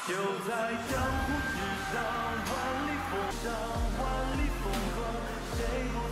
就在江湖之上，万里风沙，万里风光，谁不